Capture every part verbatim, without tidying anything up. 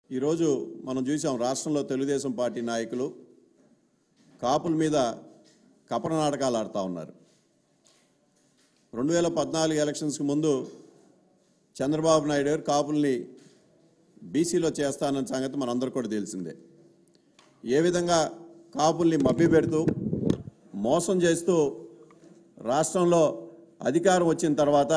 ఈరోజు మనం చూసాం రాష్ట్రంలో తెలుగుదేశం పార్టీ నాయకులు కాపుల మీద కపట నాటకాలు ఆడుతూ ఉన్నారు. రెండు వేల పద్నాలుగు ఎలక్షన్స్కి ముందు చంద్రబాబు నాయుడు గారు కాపుల్ని బీసీలో చేస్తానన్న సంగతి మనందరూ కూడా తెలిసిందే. ఏ విధంగా కాపుల్ని మభ్యపెడుతూ మోసం చేస్తూ రాష్ట్రంలో అధికారం వచ్చిన తర్వాత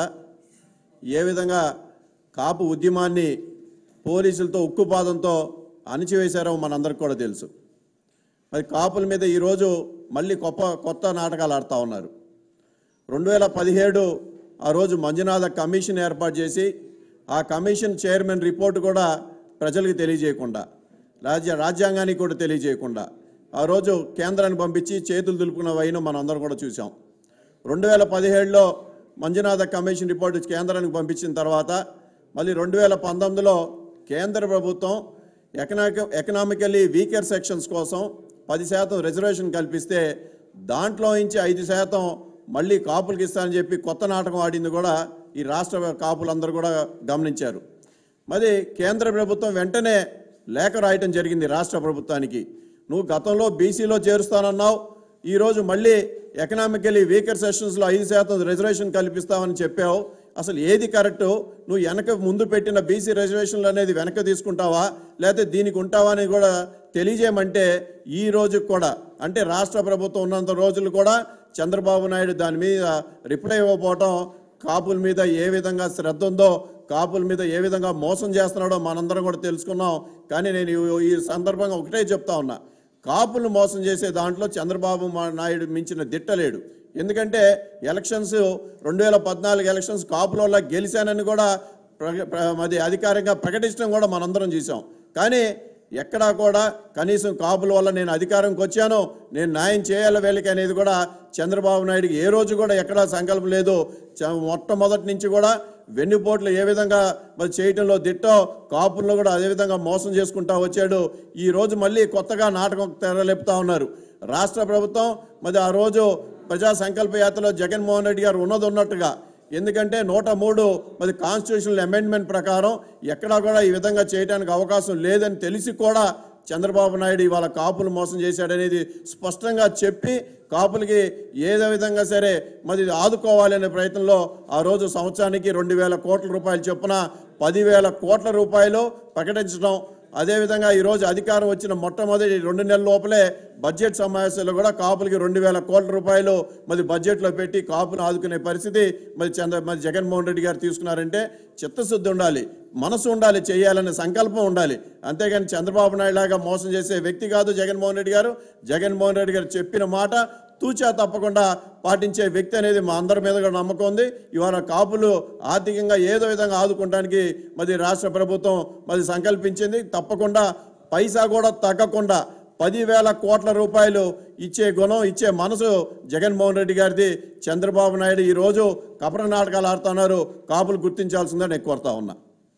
ఏ విధంగా కాపు ఉద్యమాన్ని పోలీసులతో ఉక్కుపాదంతో అణిచివేశారో మనందరికీ కూడా తెలుసు. మరి కాపుల మీద ఈరోజు మళ్ళీ కొత్త కొత్త నాటకాలు ఆడుతూ ఉన్నారు. రెండు వేల పదిహేడు ఆ రోజు మంజునాథ కమిషన్ ఏర్పాటు చేసి ఆ కమిషన్ చైర్మన్ రిపోర్టు కూడా ప్రజలకు తెలియజేయకుండా, రాజ్య రాజ్యాంగానికి కూడా తెలియజేయకుండా ఆ రోజు కేంద్రాన్ని పంపించి చేతులు దులుపుకున్న వైన మనం అందరం కూడా చూసాం. రెండు వేల పదిహేడులో మంజునాథ కమిషన్ రిపోర్టు కేంద్రానికి పంపించిన తర్వాత మళ్ళీ రెండు వేల పంతొమ్మిదిలో కేంద్ర ప్రభుత్వం ఎకనామిక ఎకనామికల్లీ వీకర్ సెక్షన్స్ కోసం పది శాతం రిజర్వేషన్ కల్పిస్తే దాంట్లో నుంచి ఐదు శాతం మళ్ళీ కాపులకి ఇస్తానని చెప్పి కొత్త నాటకం ఆడింది కూడా ఈ రాష్ట్ర కాపులందరూ కూడా గమనించారు. మరి కేంద్ర ప్రభుత్వం వెంటనే లేఖ రాయటం జరిగింది రాష్ట్ర ప్రభుత్వానికి. నువ్వు గతంలో బీసీలో చేరుస్తానన్నావు, ఈరోజు మళ్ళీ ఎకనామికల్లీ వీకర్ సెక్షన్స్లో ఐదు శాతం రిజర్వేషన్ కల్పిస్తామని చెప్పావు. అసలు ఏది కరెక్టు? నువ్వు వెనక ముందు పెట్టిన బీసీ రిజర్వేషన్లు అనేది వెనక తీసుకుంటావా లేకపోతే దీనికి ఉంటావా అని కూడా తెలియజేయమంటే ఈ రోజు కూడా అంటే రాష్ట్ర ప్రభుత్వం ఉన్నంత రోజులు కూడా చంద్రబాబు నాయుడు దాని మీద రిప్లై ఇవ్వకపోవటం, కాపుల మీద ఏ విధంగా శ్రద్ధ ఉందో, కాపుల మీద ఏ విధంగా మోసం చేస్తున్నాడో మనందరం కూడా తెలుసుకున్నాం. కానీ నేను ఈ సందర్భంగా ఒకటే చెప్తా ఉన్నా, కాపులను మోసం చేసే దాంట్లో చంద్రబాబు నాయుడు మించిన దిట్టలేడు. ఎందుకంటే ఎలక్షన్స్ రెండు వేల పద్నాలుగు ఎలక్షన్స్ కాపుల వల్ల గెలిచానని కూడా అది అధికారికంగా ప్రకటించడం కూడా మనందరం చూసాం. కానీ ఎక్కడా కూడా కనీసం కాపుల వల్ల నేను అధికారంకి వచ్చాను, నేను న్యాయం చేయాలి వీళ్ళకి అనేది కూడా చంద్రబాబు నాయుడుకి ఏ రోజు కూడా ఎక్కడా సంకల్పం లేదు. మొట్టమొదటి నుంచి కూడా వెన్నుపోట్లు ఏ విధంగా మరి చేయటంలో దిట్టో కాపుల్లో కూడా అదేవిధంగా మోసం చేసుకుంటా వచ్చాడు. ఈరోజు మళ్ళీ కొత్తగా నాటకం తెరలేపుతా ఉన్నారు రాష్ట్ర ప్రభుత్వం. మరి ఆ రోజు ప్రజా సంకల్ప యాత్రలో జగన్మోహన్ రెడ్డి గారు ఉన్నది ఉన్నట్టుగా, ఎందుకంటే నూట మూడు మరి కాన్స్టిట్యూషనల్ అమెండ్మెంట్ ప్రకారం ఎక్కడా కూడా ఈ విధంగా చేయడానికి అవకాశం లేదని తెలిసి కూడా చంద్రబాబు నాయుడు ఇవాళ కాపులు మోసం చేశాడనేది స్పష్టంగా చెప్పి కాపులకి ఏదో విధంగా సరే మరి ఆదుకోవాలనే ప్రయత్నంలో ఆ రోజు సంవత్సరానికి రెండు వేల కోట్ల రూపాయలు చొప్పున పదివేల కోట్ల రూపాయలు ప్రకటించడం, అదేవిధంగా ఈరోజు అధికారం వచ్చిన మొట్టమొదటి రెండు నెలల లోపలే బడ్జెట్ సమావేశాల్లో కూడా కాపులకి రెండు వేల కోట్ల రూపాయలు మరి బడ్జెట్లో పెట్టి కాపును ఆదుకునే పరిస్థితి మరి చంద్ర మరి జగన్మోహన్ రెడ్డి గారు తీసుకున్నారంటే చిత్తశుద్ధి ఉండాలి, మనసు ఉండాలి, చేయాలనే సంకల్పం ఉండాలి. అంతేగాని చంద్రబాబు నాయుడు లాగా మోసం చేసే వ్యక్తి కాదు జగన్మోహన్ రెడ్డి గారు. జగన్మోహన్ రెడ్డి గారు చెప్పిన మాట తూచా తప్పకుండా పాటించే వ్యక్తి అనేది మా అందరి మీద కూడా నమ్మకం ఉంది. ఇవాళ కాపులు ఆర్థికంగా ఏదో విధంగా ఆదుకోవడానికి మరి రాష్ట్ర ప్రభుత్వం మరి సంకల్పించింది. తప్పకుండా పైసా కూడా తగ్గకుండా పదివేల కోట్ల రూపాయలు ఇచ్చే గుణం, ఇచ్చే మనసు జగన్మోహన్ రెడ్డి గారిది. చంద్రబాబు నాయుడు ఈరోజు కపట నాటకాలు ఆడుతున్నారు, కాపులు గుర్తించాల్సిందని నేను కోరుతా ఉన్నా.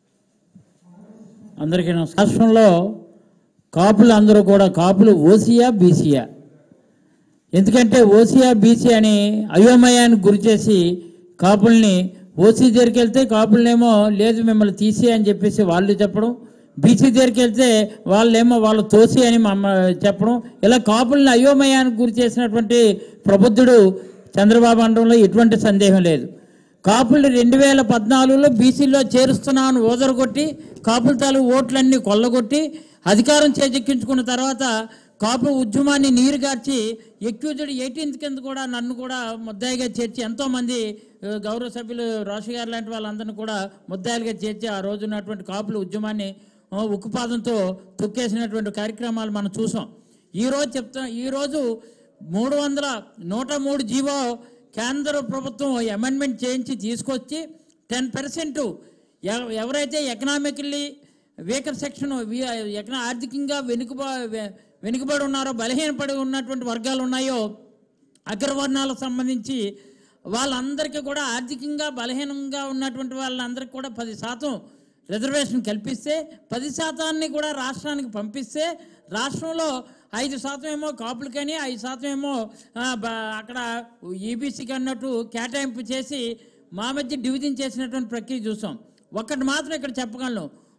అందరికీ రాష్ట్రంలో కాపులు అందరూ కూడా కాపులు ఓసీయా బీసీయా, ఎందుకంటే ఓసీయా బీసీ అని అయోమయానికి గురి చేసి కాపుల్ని ఓసీ దగ్గరికి వెళ్తే కాపులనేమో లేదు మిమ్మల్ని తీసి అని చెప్పేసి వాళ్ళు చెప్పడం, బీసీ దగ్గరికి వెళ్తే వాళ్ళేమో వాళ్ళు తోసి అని మమ్మ చెప్పడం, ఇలా కాపుల్ని అయోమయానికి గురి చేసినటువంటి ప్రబుద్ధుడు చంద్రబాబు అనడంలో ఎటువంటి సందేహం లేదు. కాపులు రెండు వేల పద్నాలుగులో బీసీలో చేరుస్తున్నామని ఓదరగొట్టి కాపుల తాలూ ఓట్లన్నీ కొల్లగొట్టి అధికారం చేజెక్కించుకున్న తర్వాత కాపు ఉద్యమాన్ని నీరుగార్చి ఎక్యూజ్డ్ ఎయిటీన్త్ కింద కూడా నన్ను కూడా ముద్దాయిగా చేర్చి ఎంతోమంది గౌరవ సభ్యులు రాషి గారు లాంటి వాళ్ళందరినీ కూడా ముద్దాయిలుగా చేర్చి ఆ రోజు ఉన్నటువంటి కాపుల ఉద్యమాన్ని ఉక్కుపాదంతో తొక్కేసినటువంటి కార్యక్రమాలు మనం చూసాం. ఈరోజు చెప్తా ఈరోజు మూడు వందల నూట మూడు జీవో కేంద్ర ప్రభుత్వం అమెండ్మెంట్ చేయించి తీసుకొచ్చి టెన్ పర్సెంట్ ఎవరైతే ఎకనామికల్లీ వీకర్ సెక్షన్ ఎకనా ఆర్థికంగా వెనుకబా వెనుకబడి ఉన్నారో, బలహీనపడి ఉన్నటువంటి వర్గాలు ఉన్నాయో అగ్రవర్ణాలకు సంబంధించి వాళ్ళందరికీ కూడా ఆర్థికంగా బలహీనంగా ఉన్నటువంటి వాళ్ళందరికీ కూడా పది శాతం రిజర్వేషన్ కల్పిస్తే పది శాతాన్ని కూడా రాష్ట్రానికి పంపిస్తే రాష్ట్రంలో ఐదు శాతం ఏమో కాపులకని ఐదు శాతం ఏమో అక్కడ ఈబీసీకి అన్నట్టు కేటాయింపు చేసి మా మధ్య డివిజన్ చేసినటువంటి ప్రక్రియ చూసాం. ఒక్కటి మాత్రం ఇక్కడ చెప్పగలను,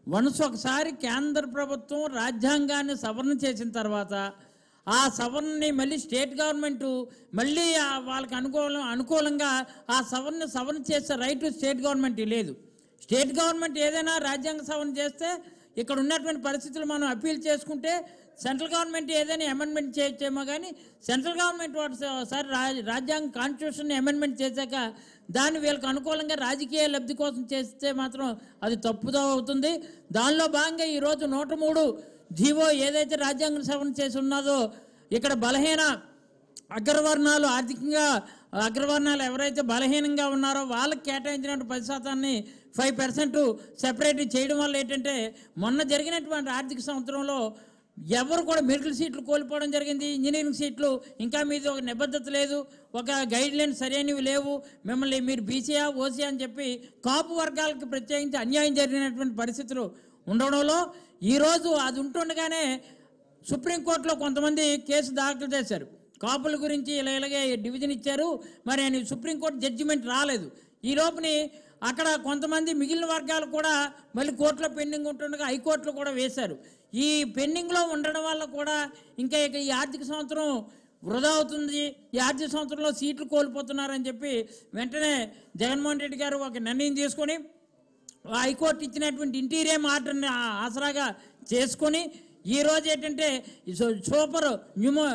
వన్స్ ఒకసారి కేంద్ర ప్రభుత్వం రాజ్యాంగాన్ని సవరణ చేసిన తర్వాత ఆ సవరణని మళ్ళీ స్టేట్ గవర్నమెంటు మళ్ళీ వాళ్ళకి అనుకూలం అనుకూలంగా ఆ సవరణ సవరణ చేసే రైట్ స్టేట్ గవర్నమెంట్ లేదు. స్టేట్ గవర్నమెంట్ ఏదైనా రాజ్యాంగ సవరణ చేస్తే ఇక్కడ ఉన్నటువంటి పరిస్థితులు మనం అప్పీల్ చేసుకుంటే సెంట్రల్ గవర్నమెంట్ ఏదైనా అమెండ్మెంట్ చేయొచ్చేమో, కానీ సెంట్రల్ గవర్నమెంట్ ఒకసారి రాజ్యాంగ కాన్స్టిట్యూషన్ అమెండ్మెంట్ చేశాక దాన్ని వీళ్ళకి అనుకూలంగా రాజకీయ లబ్ధి కోసం చేస్తే మాత్రం అది తప్పుదో అవుతుంది. దానిలో భాగంగా ఈరోజు నూట మూడు జీవో ఏదైతే రాజ్యాంగ సవరణ చేసి ఉన్నదో ఇక్కడ బలహీన అగ్రవర్ణాలు ఆర్థికంగా అగ్రవర్ణాలు ఎవరైతే బలహీనంగా ఉన్నారో వాళ్ళకి కేటాయించినటువంటి పది శాతాన్ని ఫైవ్ పర్సెంట్ సెపరేట్ చేయడం వల్ల ఏంటంటే మొన్న జరిగినటువంటి ఆర్థిక సంవత్సరంలో ఎవరు కూడా మెడికల్ సీట్లు కోల్పోవడం జరిగింది. ఇంజనీరింగ్ సీట్లు ఇంకా మీది ఒక నిబద్ధత లేదు, ఒక గైడ్ లైన్ సరైనవి లేవు, మిమ్మల్ని మీరు బీసీఆ ఓసీఆ అని చెప్పి కాపు వర్గాలకు ప్రత్యేకించి అన్యాయం జరిగినటువంటి పరిస్థితులు ఉండడంలో ఈరోజు అది ఉంటుండగానే సుప్రీంకోర్టులో కొంతమంది కేసు దాఖలు చేశారు. కాపుల గురించి ఇలా ఇలాగే డివిజన్ ఇచ్చారు, మరి ఆయన సుప్రీంకోర్టు జడ్జిమెంట్ రాలేదు. ఈ లోపుని అక్కడ కొంతమంది మిగిలిన వర్గాలు కూడా మళ్ళీ కోర్టులో పెండింగ్ ఉంటుండగా హైకోర్టులో కూడా వేశారు. ఈ పెండింగ్లో ఉండడం వల్ల కూడా ఇంకా ఇక ఈ ఆర్థిక సంవత్సరం వృధా అవుతుంది, ఈ ఆర్థిక సంవత్సరంలో సీట్లు కోల్పోతున్నారని చెప్పి వెంటనే జగన్మోహన్ రెడ్డి గారు ఒక నిర్ణయం తీసుకొని హైకోర్టు ఇచ్చినటువంటి ఇంటీరియం ఆర్డర్ని ఆసరాగా చేసుకొని ఈరోజు ఏంటంటే సూపర్ న్యూమో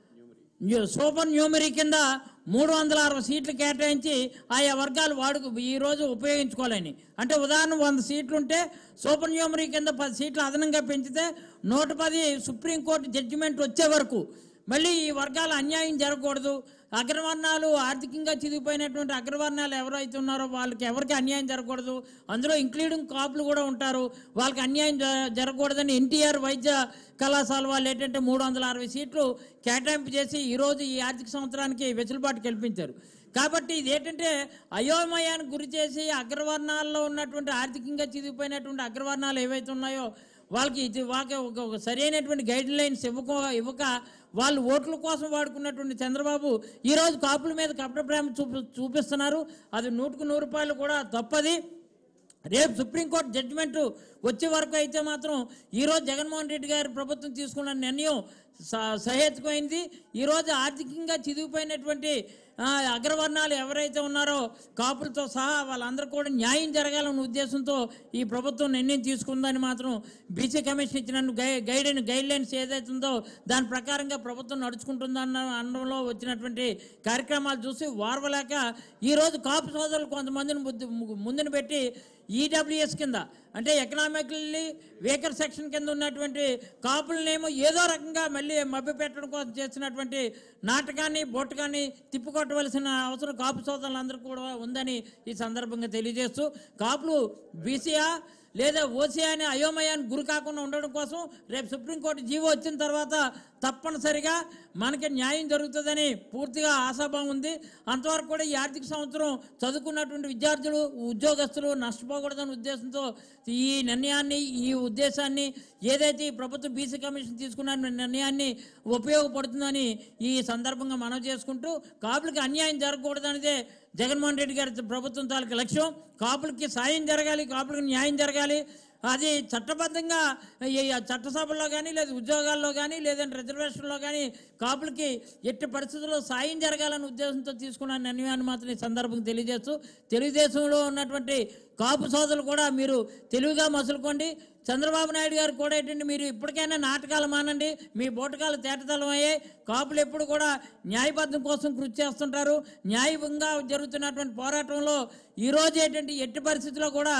సూపర్ న్యూమరీ కింద మూడు వందల అరవై సీట్లు కేటాయించి ఆయా వర్గాలు వాడుకు ఈరోజు ఉపయోగించుకోవాలని. అంటే ఉదాహరణ వంద సీట్లు ఉంటే సూపర్ న్యూమరీ కింద పది సీట్లు అదనంగా పెంచితే నూట పది సుప్రీంకోర్టు జడ్జిమెంట్ వచ్చే వరకు మళ్ళీ ఈ వర్గాల అన్యాయం జరగకూడదు. అగ్రవర్ణాలు ఆర్థికంగా చిదిగిపోయినటువంటి అగ్రవర్ణాలు ఎవరైతే ఉన్నారో వాళ్ళకి ఎవరికి అన్యాయం జరగకూడదు, అందులో ఇంక్లూడింగ్ కాపులు కూడా ఉంటారు, వాళ్ళకి అన్యాయం జరగకూడదని ఎన్టీఆర్ వైద్య కళాశాల వాళ్ళు ఏంటంటే మూడు వందల అరవై సీట్లు కేటాయింపు చేసి ఈరోజు ఈ ఆర్థిక సంవత్సరానికి వెసులుబాటు కల్పించారు. కాబట్టి ఇది ఏంటంటే అయోమయానికి గురి చేసి అగ్రవర్ణాల్లో ఉన్నటువంటి ఆర్థికంగా చిదిగిపోయినటువంటి అగ్రవర్ణాలు ఏవైతే ఉన్నాయో వాళ్ళకి ఇది వాళ్ళకి ఒక సరైనటువంటి గైడ్ లైన్స్ ఇవ్వక ఇవ్వక వాళ్ళు ఓట్ల కోసం వాడుకున్నటువంటి చంద్రబాబు ఈరోజు కాపుల మీద కపట ప్రేమ చూపి చూపిస్తున్నారు. అది నూటికి నూరు రూపాయలు కూడా తప్పది. రేపు సుప్రీంకోర్టు జడ్జిమెంట్ వచ్చే వరకు అయితే మాత్రం ఈరోజు జగన్మోహన్ రెడ్డి గారి ప్రభుత్వం తీసుకున్న నిర్ణయం సహేతుకమైంది. ఈరోజు ఆర్థికంగా చిదిగిపోయినటువంటి అగ్రవర్ణాలు ఎవరైతే ఉన్నారో కాపులతో సహా వాళ్ళందరూ కూడా న్యాయం జరగాలన్న ఉద్దేశంతో ఈ ప్రభుత్వం నిర్ణయం తీసుకుందని మాత్రం బీసీ కమిషన్ ఇచ్చిన గై గైడ్ గైడ్ లైన్స్ ఏదైతే ఉందో దాని ప్రకారంగా ప్రభుత్వం నడుచుకుంటుందన్న అనడంలో వచ్చినటువంటి కార్యక్రమాలు చూసి వారవలేక ఈరోజు కాపు సోదరులు కొంతమందిని ముందును పెట్టి ఈడబ్ల్యూఎస్ కింద అంటే ఎకనామికల్లీ వీకర్ సెక్షన్ కింద ఉన్నటువంటి కాపులనేమో ఏదో రకంగా మళ్ళీ మభ్య పెట్టడం కోసం చేస్తున్నటువంటి నాటకాన్ని బొట్టకాన్ని తిప్పుకొట్టవలసిన అవసరం కాపు సోదరులందరూ కూడా ఉందని ఈ సందర్భంగా తెలియజేస్తూ కాపులు బీసీఆ లేదా ఓసీఆ అనే అయోమయాన్ని గురి కాకుండా ఉండడం కోసం రేపు సుప్రీంకోర్టు జీవో వచ్చిన తర్వాత తప్పనిసరిగా మనకి న్యాయం జరుగుతుందని పూర్తిగా ఆశాభావం ఉంది. అంతవరకు కూడా ఈ ఆర్థిక సంవత్సరం చదువుకున్నటువంటి విద్యార్థులు ఉద్యోగస్తులు నష్టపోకూడదనే ఉద్దేశంతో ఈ నిర్ణయాన్ని ఈ ఉద్దేశాన్ని ఏదైతే ఈ ప్రభుత్వ బీసీ కమిషన్ తీసుకున్న నిర్ణయాన్ని ఉపయోగపడుతుందని ఈ సందర్భంగా మనం చేసుకుంటూ కాపులకి అన్యాయం జరగకూడదనేదే జగన్మోహన్ రెడ్డి గారి ప్రభుత్వం తాలూకు లక్ష్యం. కాపులకి సాయం జరగాలి, కాపులకి న్యాయం జరగాలి. అది చట్టబద్ధంగా చట్టసభల్లో కానీ లేదా ఉద్యోగాల్లో కానీ లేదంటే రిజర్వేషన్లో కానీ కాపులకి ఎట్టి పరిస్థితుల్లో సాయం జరగాలనే ఉద్దేశంతో తీసుకున్న నిర్ణయాన్ని మాత్రం ఈ సందర్భంగా తెలియజేస్తూ తెలుగుదేశంలో ఉన్నటువంటి కాపు సోదరులు కూడా మీరు తెలివిగా మసులుకోండి. చంద్రబాబు నాయుడు గారు కూడా ఏంటంటే మీరు ఇప్పటికైనా నాటకాలు మానండి, మీ బోటకాలు తేటతలం అయ్యాయి. కాపులు ఎప్పుడు కూడా న్యాయబద్ధం కోసం కృషి చేస్తుంటారు. న్యాయంగా జరుగుతున్నటువంటి పోరాటంలో ఈరోజు ఏంటంటే ఎట్టి పరిస్థితుల్లో కూడా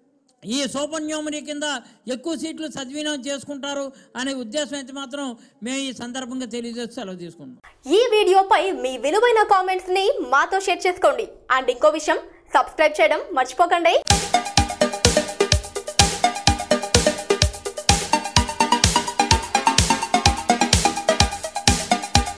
ఈ సూపర్ న్యూమరీ కింద ఎక్కువ సీట్లు సద్వినియోగం చేసుకుంటారు అనే ఉద్దేశం అయితే మాత్రం మేము ఈ సందర్భంగా తెలియజేస్తూ సెలవు తీసుకుంటాం. ఈ వీడియోపై మీ విలువైన కామెంట్స్ ని మాతో షేర్ చేసుకోండి. అండ్ ఇంకో విషయం, సబ్స్క్రైబ్ చేయడం మర్చిపోకండి.